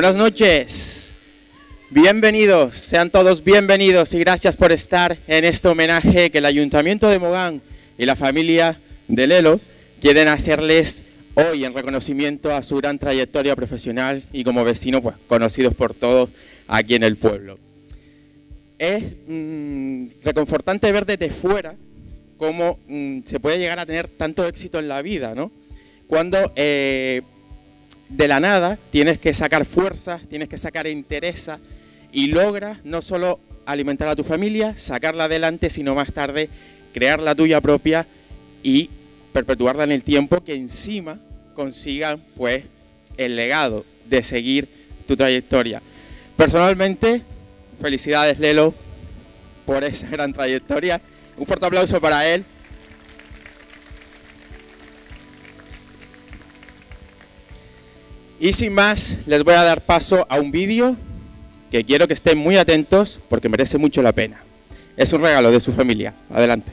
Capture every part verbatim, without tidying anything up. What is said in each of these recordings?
Buenas noches, bienvenidos, sean todos bienvenidos y gracias por estar en este homenaje que el Ayuntamiento de Mogán y la familia de Lelo quieren hacerles hoy en reconocimiento a su gran trayectoria profesional y como vecino pues conocidos por todos aquí en el pueblo. Es mmm, reconfortante ver desde fuera cómo mmm, se puede llegar a tener tanto éxito en la vida, ¿no? Cuando eh, de la nada tienes que sacar fuerzas, tienes que sacar entereza y logras no solo alimentar a tu familia, sacarla adelante, sino más tarde crear la tuya propia y perpetuarla en el tiempo, que encima consigan pues el legado de seguir tu trayectoria. Personalmente, felicidades Lelo por esa gran trayectoria. Un fuerte aplauso para él. Y sin más, les voy a dar paso a un vídeo que quiero que estén muy atentos porque merece mucho la pena. Es un regalo de su familia. Adelante.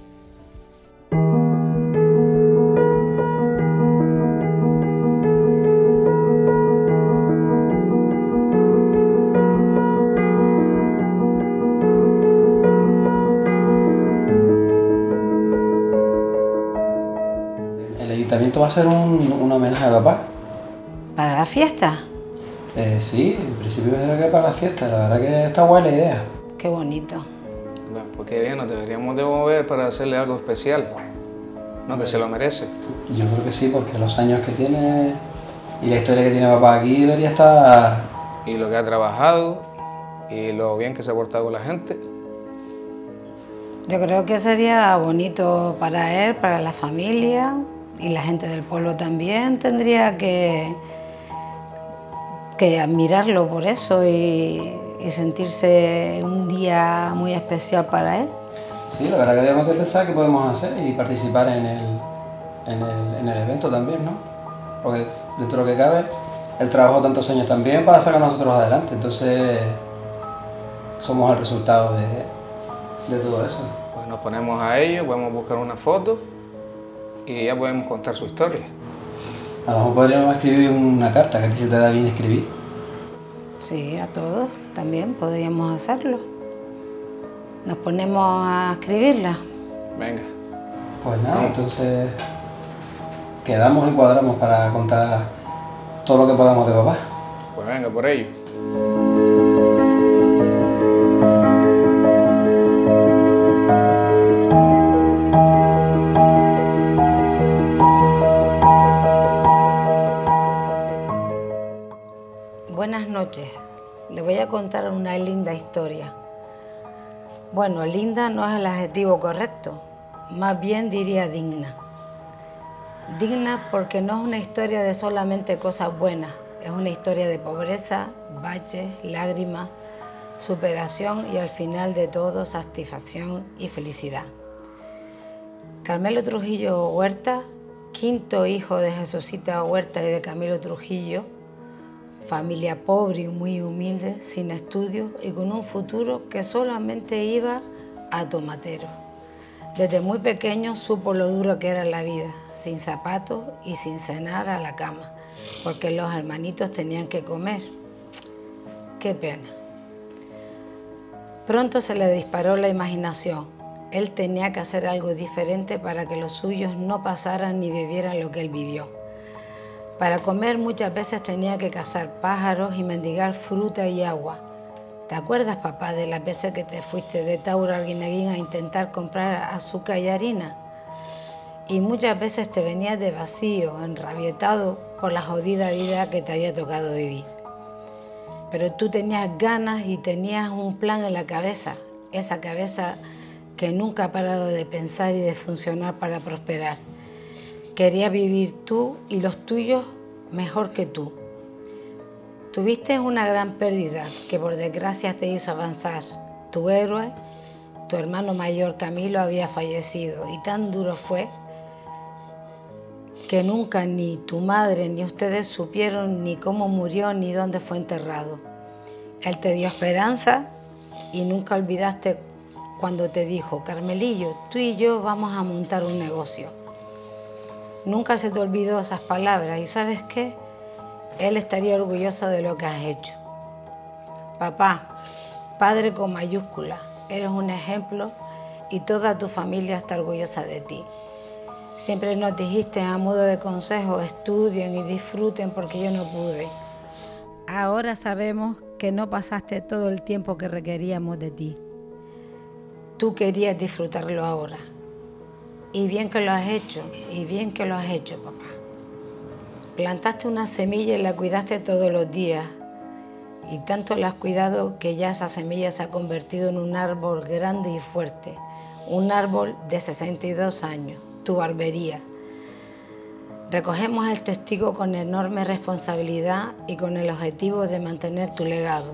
¿El ayuntamiento va a hacer un, un homenaje a papá? ¿Para la fiesta? Eh, sí, en principio es que para la fiesta, la verdad que está guay la idea. Qué bonito. Bueno, pues qué bien, nos deberíamos de mover para hacerle algo especial, ¿no? Que se lo merece. Yo creo que sí, porque los años que tiene y la historia que tiene papá aquí debería estar... Y lo que ha trabajado y lo bien que se ha portado con la gente. Yo creo que sería bonito para él, para la familia y la gente del pueblo también. Tendría que, que admirarlo por eso y, y sentirse un día muy especial para él. Sí, la verdad que debemos de pensar qué podemos hacer y participar en el, en el, en el evento también, ¿no? Porque dentro de lo que cabe, él trabajó tantos años también para sacar a nosotros adelante, entonces somos el resultado de, de todo eso. Pues nos ponemos a ello, podemos buscar una foto y ya podemos contar su historia. A lo mejor podríamos escribir una carta, que a ti se te da bien escribir. Sí, a todos también podríamos hacerlo. Nos ponemos a escribirla. Venga. Pues nada, entonces quedamos y cuadramos para contar todo lo que podamos de papá. Pues venga, por ello. Buenas noches. Les voy a contar una linda historia. Bueno, linda no es el adjetivo correcto, más bien diría digna. Digna porque no es una historia de solamente cosas buenas, es una historia de pobreza, baches, lágrimas, superación y al final de todo satisfacción y felicidad. Carmelo Trujillo Huerta, quinto hijo de Jesucita Huerta y de Camilo Trujillo, familia pobre y muy humilde, sin estudios y con un futuro que solamente iba a tomatero. Desde muy pequeño supo lo duro que era la vida, sin zapatos y sin cenar a la cama, porque los hermanitos tenían que comer. Qué pena. Pronto se le disparó la imaginación. Él tenía que hacer algo diferente para que los suyos no pasaran ni vivieran lo que él vivió. Para comer muchas veces tenía que cazar pájaros y mendigar fruta y agua. ¿Te acuerdas, papá, de las veces que te fuiste de Tauro a Arguineguín a intentar comprar azúcar y harina? Y muchas veces te venías de vacío, enrabietado por la jodida vida que te había tocado vivir. Pero tú tenías ganas y tenías un plan en la cabeza, esa cabeza que nunca ha parado de pensar y de funcionar para prosperar. Querías vivir tú y los tuyos mejor que tú. Tuviste una gran pérdida que por desgracia te hizo avanzar. Tu héroe, tu hermano mayor Camilo, había fallecido y tan duro fue que nunca ni tu madre ni ustedes supieron ni cómo murió ni dónde fue enterrado. Él te dio esperanza y nunca olvidaste cuando te dijo: Carmelillo, tú y yo vamos a montar un negocio. Nunca se te olvidó esas palabras y ¿sabes qué? Él estaría orgulloso de lo que has hecho. Papá, padre con mayúscula, eres un ejemplo y toda tu familia está orgullosa de ti. Siempre nos dijiste a modo de consejo, estudien y disfruten porque yo no pude. Ahora sabemos que no pasaste todo el tiempo que requeríamos de ti. Tú querías disfrutarlo ahora. Y bien que lo has hecho, y bien que lo has hecho, papá. Plantaste una semilla y la cuidaste todos los días. Y tanto la has cuidado que ya esa semilla se ha convertido en un árbol grande y fuerte. Un árbol de sesenta y dos años, tu barbería. Recogemos el testigo con enorme responsabilidad y con el objetivo de mantener tu legado.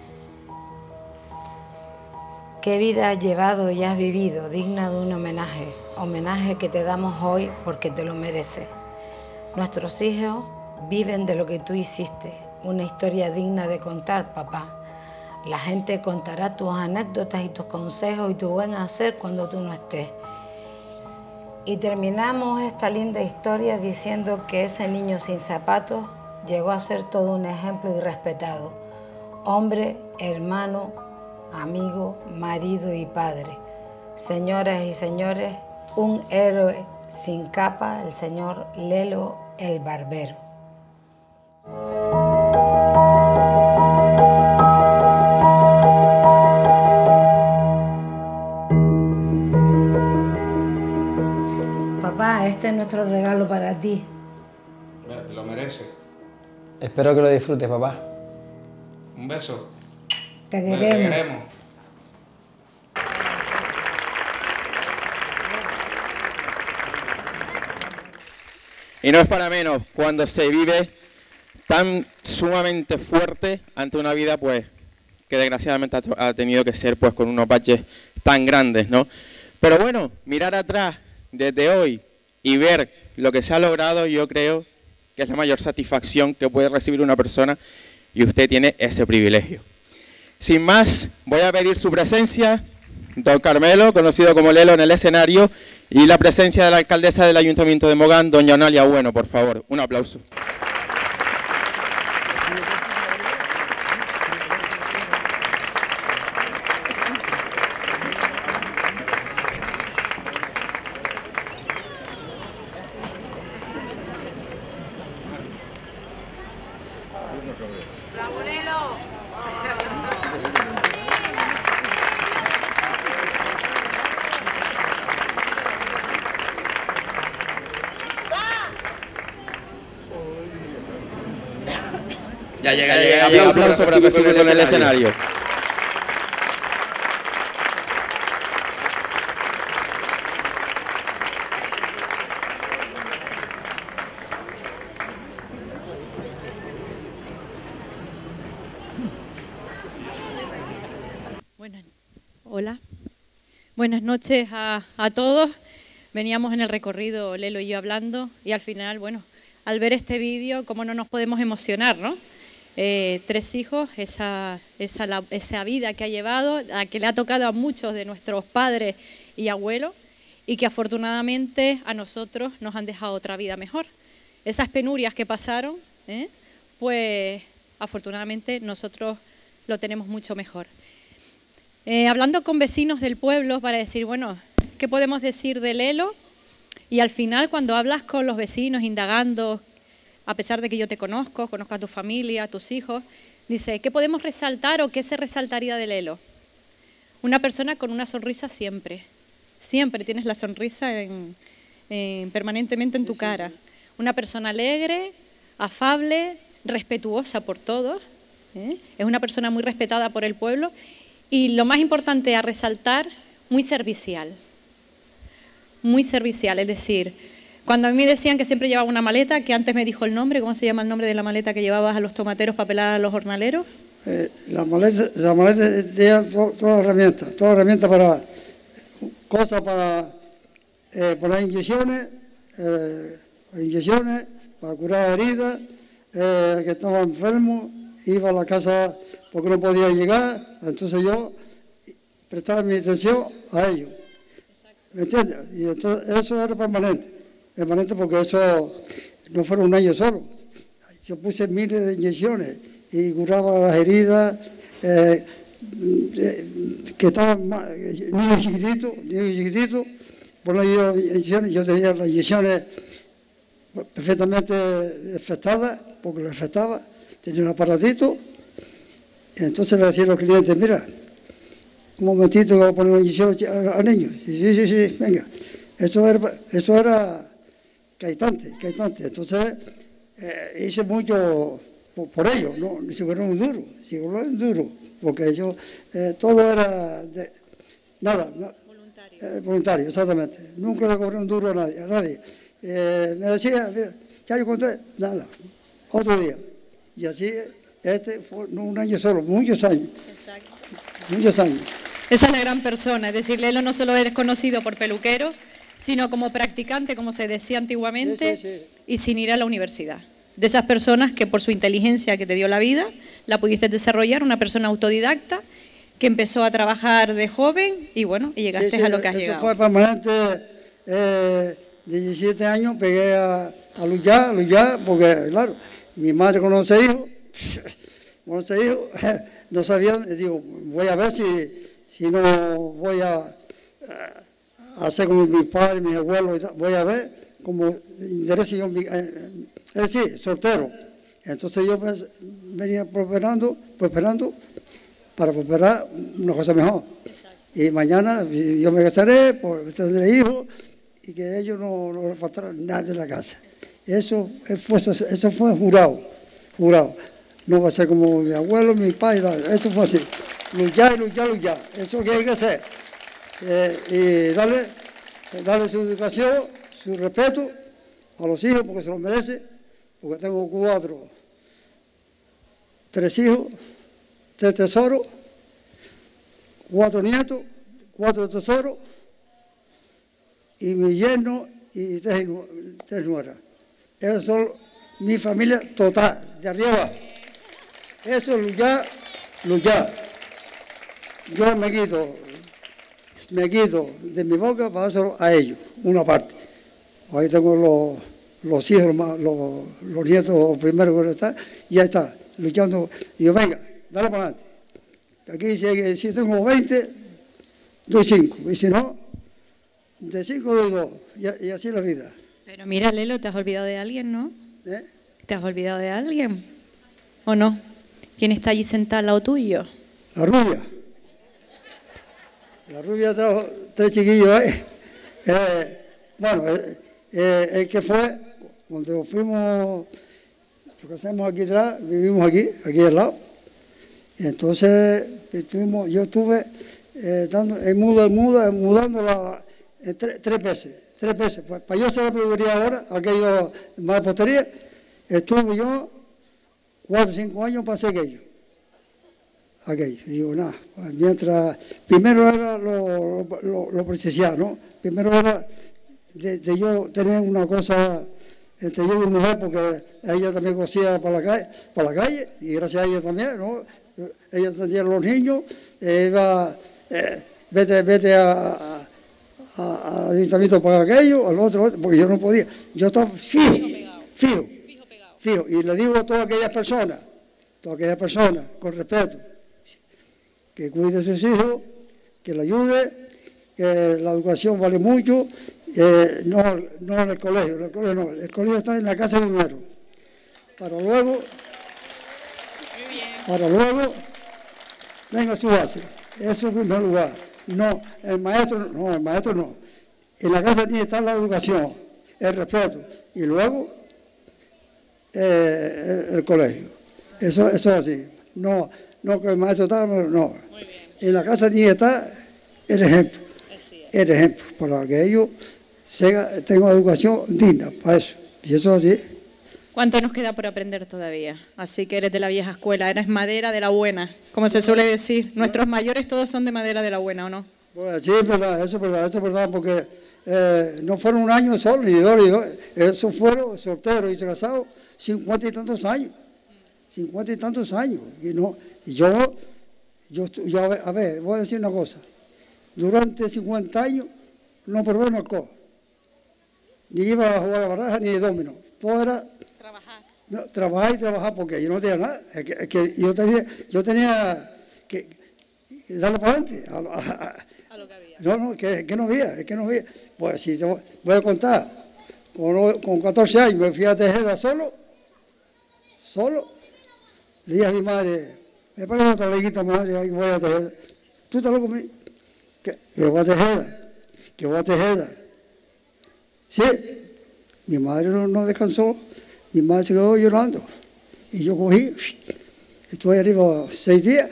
¿Qué vida has llevado y has vivido digna de un homenaje? Homenaje que te damos hoy porque te lo mereces. Nuestros hijos viven de lo que tú hiciste, una historia digna de contar, papá. La gente contará tus anécdotas y tus consejos y tu buen hacer cuando tú no estés. Y terminamos esta linda historia diciendo que ese niño sin zapatos llegó a ser todo un ejemplo y respetado. Hombre, hermano, amigo, marido y padre. Señoras y señores, un héroe sin capa, el señor Lelo el Barbero. Papá, este es nuestro regalo para ti. Mira, te lo mereces. Espero que lo disfrutes, papá. Un beso. Te Te queremos. queremos. Y no es para menos cuando se vive tan sumamente fuerte ante una vida pues que desgraciadamente ha, ha tenido que ser pues con unos baches tan grandes, ¿no? Pero bueno, mirar atrás desde hoy y ver lo que se ha logrado, yo creo que es la mayor satisfacción que puede recibir una persona y usted tiene ese privilegio. Sin más, voy a pedir su presencia, don Carmelo, conocido como Lelo, en el escenario, y la presencia de la alcaldesa del Ayuntamiento de Mogán, doña Onalia Bueno, por favor. Un aplauso. Ya llega, ya llega, llega. Aplauso para recibirlo en el escenario. Buenas, hola. Buenas noches a, a todos. Veníamos en el recorrido Lelo y yo hablando y al final, bueno, al ver este vídeo, cómo no nos podemos emocionar, ¿no? Eh, tres hijos, esa, esa, la, esa vida que ha llevado, a que le ha tocado a muchos de nuestros padres y abuelos y que afortunadamente a nosotros nos han dejado otra vida mejor. Esas penurias que pasaron, ¿eh? Pues afortunadamente nosotros lo tenemos mucho mejor. Eh, hablando con vecinos del pueblo para decir, bueno, ¿qué podemos decir de Lelo? Y al final cuando hablas con los vecinos indagando, a pesar de que yo te conozco, conozco a tu familia, a tus hijos, dice, ¿qué podemos resaltar o qué se resaltaría de Lelo? Una persona con una sonrisa siempre, siempre tienes la sonrisa en, en, permanentemente en tu cara. Una persona alegre, afable, respetuosa por todos, ¿eh? Es una persona muy respetada por el pueblo y lo más importante a resaltar, muy servicial, muy servicial, es decir, cuando a mí me decían que siempre llevaba una maleta, que antes me dijo el nombre, ¿cómo se llama el nombre de la maleta que llevabas a los tomateros para pelar a los jornaleros? Eh, la maleta, la maleta tenía todas las herramientas, todas las herramientas para cosas para eh, poner inyecciones, eh, inyecciones para curar heridas, eh, que estaba enfermo, iba a la casa porque no podía llegar, entonces yo prestaba mi atención a ellos. ¿Me entiendes? Y entonces eso era permanente, permanente porque eso no fue un año solo. yo puse miles de inyecciones y curaba las heridas, eh, eh, que estaban más, niños chiquititos, niños chiquititos, por las inyecciones, yo tenía las inyecciones perfectamente afectadas, porque las afectaba, tenía un aparatito, y entonces le decía a los clientes, mira, un momentito que voy a poner una inyección a niños. Sí, sí, sí, venga. Eso era, eso era caitante, caitante. Entonces, eh, hice mucho por, por ellos, no, si fuera un duro, si fuera un duro, porque yo, eh, todo era, de, nada, no, voluntario. Eh, voluntario, exactamente. Nunca le cobré un duro a nadie. A nadie. Eh, me decía, mira, ya yo conté, nada, otro día. Y así, este fue no un año solo, muchos años. Exacto. Muchos años. Esa es la gran persona, es decir, Lelo no solo eres conocido por peluquero, sino como practicante, como se decía antiguamente, sí, sí, sí. Y sin ir a la universidad. De esas personas que por su inteligencia que te dio la vida, la pudiste desarrollar, una persona autodidacta, que empezó a trabajar de joven y bueno, y llegaste sí, sí, a lo que has eso llegado. Fue permanente, eh, diecisiete años, pegué a, a luchar, a luchar, porque claro, mi madre conoce hijos, conoce hijos, no sabían, digo, voy a ver si... si no voy a, a hacer como mis padres, mis abuelos, voy a ver como interés yo, eh, es decir, soltero. Entonces yo pues, venía prosperando, prosperando para prosperar una cosa mejor. Exacto. Y mañana yo me casaré, pues tendré hijos y que ellos no, no les faltará nada en la casa. Eso fue, eso fue jurado, jurado. No va a ser como mi abuelo, mi padre, eso fue así. Luchar, luchar, luchar. Eso es lo que hay que hacer. Eh, y darle, darle su educación, su respeto a los hijos, porque se lo merece, porque tengo cuatro, tres hijos, tres tesoros, cuatro nietos, cuatro tesoros, y mi yerno y tres, tres nueras. Eso son mi familia total, de arriba. Eso es luchar, luchar. Yo me quito, me quito de mi boca para dárselo a ellos, una parte. Ahí tengo los, los hijos, los, los nietos primeros que están, y ya está, luchando. Y yo, venga, dale para adelante. Aquí si, si tengo veinte, doy cinco. Y si no, de cinco doy dos. Y, y así es la vida. Pero mira, Lelo, ¿te has olvidado de alguien, no? ¿Eh? ¿Te has olvidado de alguien? ¿O no? ¿Quién está allí sentado al lado tuyo? La rubia. La rubia trajo tres chiquillos, ¿eh? eh bueno, eh, eh, el que fue, cuando fuimos, lo que hacemos aquí atrás, vivimos aquí, aquí al lado. Y entonces, estuvimos, yo estuve eh, dando, en muda, en muda, mudando la, eh, tres, tres veces, tres veces. Pues, para yo hacer la peluquería ahora, aquello más postería, estuve yo cuatro o cinco años para hacer aquello. Aquello. Y digo, nada, mientras, primero era lo, lo, lo presencial, ¿no? Primero era de, de yo tener una cosa entre yo y mi mujer, porque ella también cosía para la calle, para la calle y gracias a ella también, ¿no? Ella atendía a los niños, eh, iba, eh, vete, vete a, a, a, al ayuntamiento para aquello, al otro, porque yo no podía. Yo estaba fijo, fijo, fijo. Y le digo a todas aquellas personas, todas aquellas personas, con respeto, que cuide a sus hijos, que le ayude, que la educación vale mucho, eh, no, no en el colegio, el colegio no, el colegio está en la casa de primero. Para luego, para luego, venga a su base. Eso es el primer lugar. No, el maestro no, el maestro no. En la casa tiene que estar la educación, el respeto, y luego eh, el, el colegio. Eso, eso es así. No, no que el maestro está, no. En la casa tiene que estar el ejemplo. El ejemplo, para que ellos tengan una educación digna, para eso. Y eso es así. ¿Cuánto nos queda por aprender todavía? Así que eres de la vieja escuela, eres madera de la buena, como se suele decir. Nuestros mayores todos son de madera de la buena, ¿o no? Pues sí, es verdad, eso es verdad, eso es verdad, porque eh, no fueron un año solo, ni dos, ni dos. Esos fueron solteros y casados cincuenta y tantos años. Cincuenta y tantos años. Y no, y yo, yo, yo a, ver, a ver, voy a decir una cosa. Durante cincuenta años no probé un alcohol. Ni iba a jugar a la baraja ni de dominó. Todo era trabajar. No, trabajar y trabajar porque yo no tenía nada. Es que, es que yo tenía, yo tenía que darle para adelante. A, a, a, A lo que había. no, no, que, que no había, es que no había. Pues si te voy a contar, con, con catorce años me fui a Tejeda solo, solo. Le dije a mi madre, me parece otra leguita, madre, ahí voy a Tejeda. ¿Tú estás loco conmigo? Que, que voy a Tejeda, que voy a Tejeda. Sí, mi madre no, no descansó, mi madre se quedó llorando. Y yo cogí, estuve arriba seis días.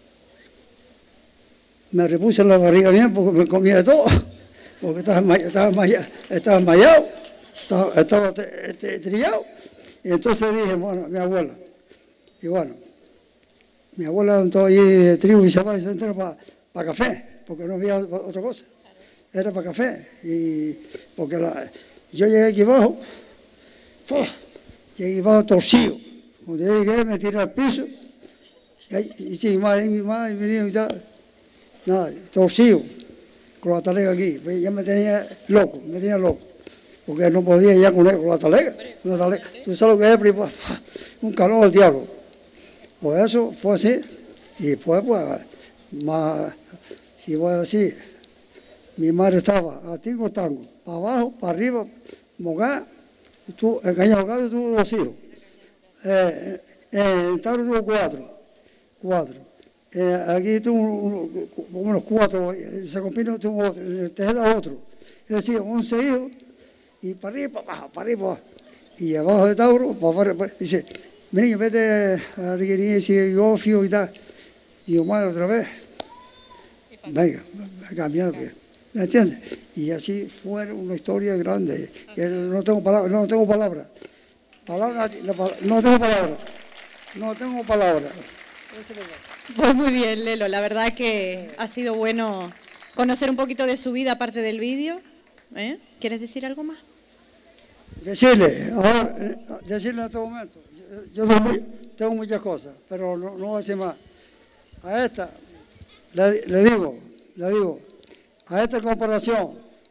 Me repuse en la barriga bien porque me comía de todo, porque estaba desmayado, estaba desmayado, estaba, desmayado, estaba, estaba trillado. Y entonces dije, bueno, mi abuela, y bueno, mi abuela juntó allí trigo y cebada y centeno para pa café, porque no había otra cosa, era para café. Y porque la, yo llegué aquí abajo, oh, llegué abajo torcido. Cuando llegué me tiré al piso, y, ahí, y sí, mi madre, mi madre venía y tal. Nada, torcido, con la talega aquí, ya me tenía loco, me tenía loco, porque no podía ya con, con la talega, la talega. Tú sabes lo que es, pero, un calor al diablo. Pues eso fue así, y después, pues, más, si voy a decir, mi madre estaba a tingo tango, para abajo, para arriba, Mogán, tú, en Cañado Gato tuvo dos hijos, eh, en Tauro tuvo cuatro, cuatro. Eh, aquí tuvo un, un, unos cuatro, San Compino tuvo otro, en Tejeda otro. Es decir, once hijos, y para arriba, para abajo, para arriba. Y abajo de Tauro, para arriba, dice, miren, vete a Riguería y yo fío y tal. Y yo, madre, otra vez. Venga, ha cambiado. ¿Me entiendes? Y así fue una historia grande. No tengo palabras, no tengo palabras. Palabra, no tengo palabras. No tengo palabras. Pues muy bien, Lelo, la verdad que ha sido bueno conocer un poquito de su vida aparte del vídeo. ¿Eh? ¿Quieres decir algo más? Decirle, ahora, decirle en este momento, yo, yo muy, tengo muchas cosas, pero no, no voy a decir más. A esta, le, le digo, le digo, a esta comparación,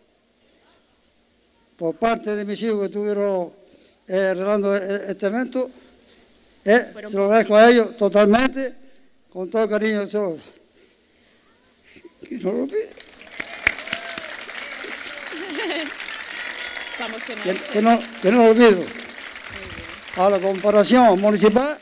por parte de mis hijos que estuvieron eh, arreglando este evento, Eh, se lo agradezco a ellos totalmente, con todo el cariño. Solo. Que no lo pide. Que, que, no, que no lo olvido. A la comparación municipal,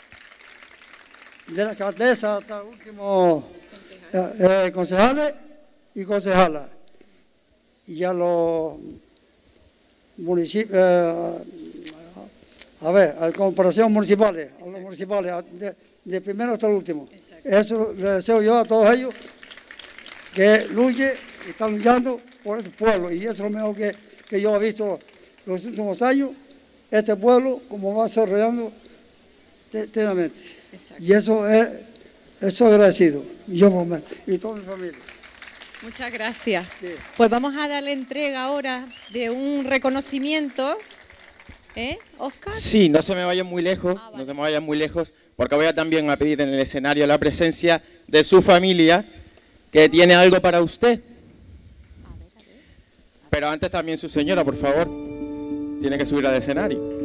de la alcaldesa hasta el último eh, eh, concejales y concejalas. Y a los municipios. Eh, A ver, a comparación municipales, a los municipales, de, de primero hasta el último. Exacto. Eso le deseo yo a todos ellos, que luchen, están luchando por este pueblo. Y eso es lo mejor que, que yo he visto los últimos años, este pueblo, como va desarrollando tenamente. Y eso es, eso agradecido, yo por menos, y toda mi familia. Muchas gracias. Sí. Pues vamos a darle entrega ahora de un reconocimiento. ¿Eh, Oscar? Sí, no se me vayan muy lejos, Ah, vale. no se me vayan muy lejos, porque voy a también a pedir en el escenario la presencia de su familia, que tiene algo para usted. Pero antes también su señora, por favor, tiene que subir al escenario.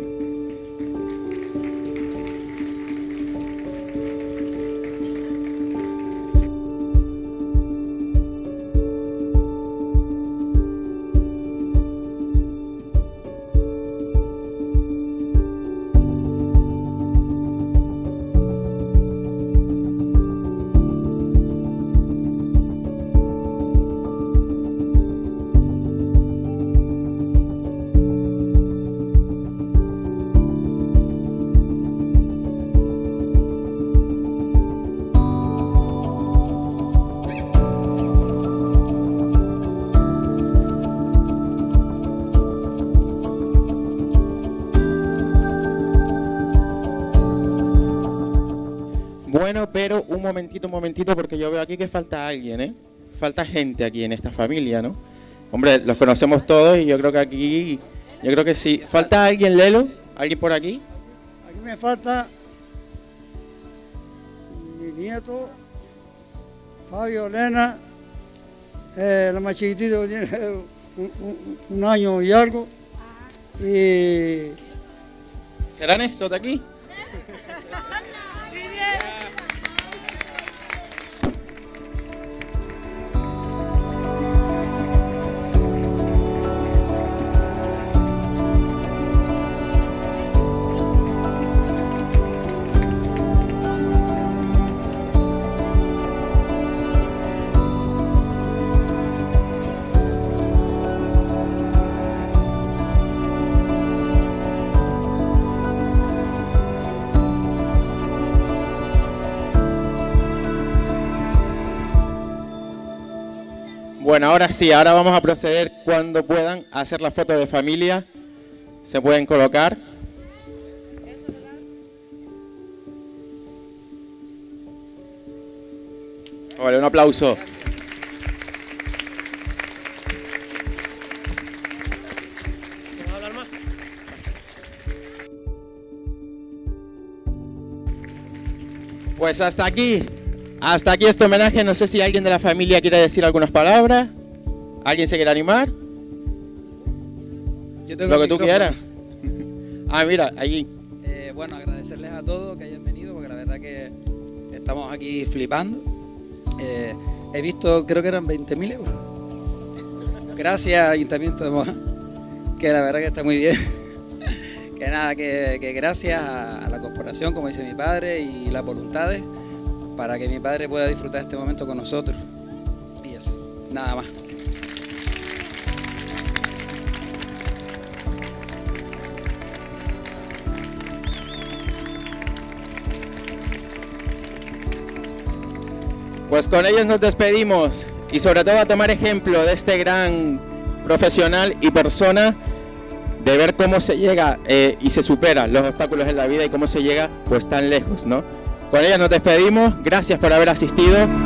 Bueno, pero un momentito, un momentito, porque yo veo aquí que falta alguien, ¿eh? Falta gente aquí en esta familia, ¿no? Hombre, los conocemos todos y yo creo que aquí, yo creo que sí. ¿Falta alguien, Lelo? ¿Alguien por aquí? Aquí me falta mi nieto, Fabio Elena, eh, la más chiquitita que tiene un, un, un año y algo, y ¿Serán estos de aquí? Bueno, ahora sí, ahora vamos a proceder cuando puedan a hacer la foto de familia. Se pueden colocar. Vale, un aplauso. Pues hasta aquí. Hasta aquí este homenaje. No sé si alguien de la familia quiere decir algunas palabras. ¿Alguien se quiere animar? Yo tengo Lo que el tú micrófono. quieras. Ah, mira, allí. Eh, bueno, agradecerles a todos que hayan venido, porque la verdad que estamos aquí flipando. Eh, he visto, creo que eran veinte mil euros. Gracias, Ayuntamiento de Mogán, que la verdad que está muy bien. Que nada, que, que gracias a, a la corporación, como dice mi padre, y las voluntades, para que mi padre pueda disfrutar este momento con nosotros. Y eso, nada más. Pues con ellos nos despedimos y sobre todo a tomar ejemplo de este gran profesional y persona, de ver cómo se llega eh, y se superan los obstáculos en la vida y cómo se llega pues tan lejos, ¿no? Con ellos nos despedimos, gracias por haber asistido.